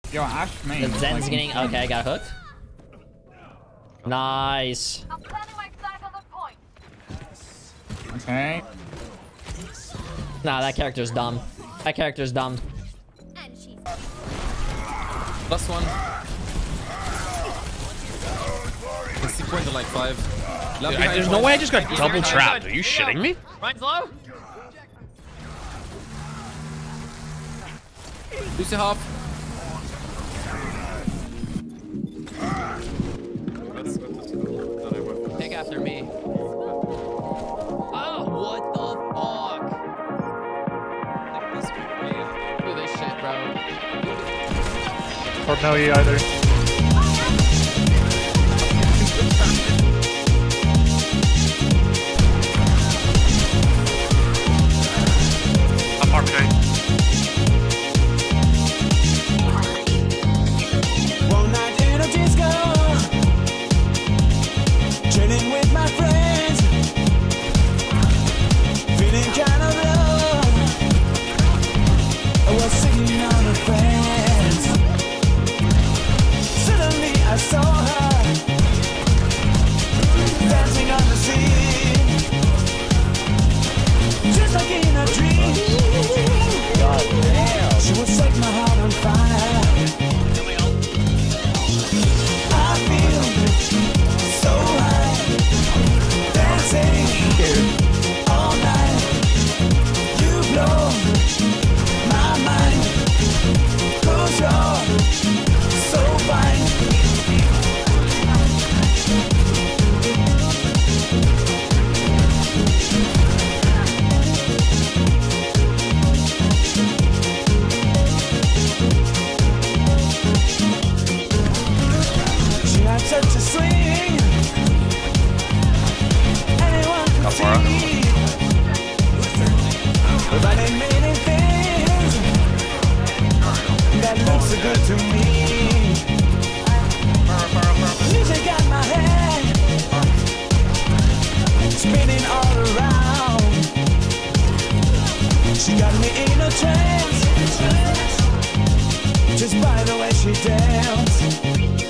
Yo, Ash main. The Zen's getting... Okay, I got hooked. Nice. I'm planning my attack on the point. Okay. Nah, that character's dumb. That character's dumb. And she's Last one. Let's see point to like 5. Dude, there's no way I just got double trapped. Are you shitting me? Ryan's low. Lucy half. Take after me. Oh, what the fuck? Do this shit, bro. Or no, you either. I'm far behind. One night in a disco, chilling with my friends, feeling kind of low. I was singing on a friends. Suddenly I saw her dancing on the sea, just like in a dream. She would set my heart on fire. I feel so high, dancing all night. You blow my mind, 'cause you're so fine. She had such a swing, anyone could see. But there many things that look so good to me. Music got my head spinning all around. She got me in a trance just by the way she danced.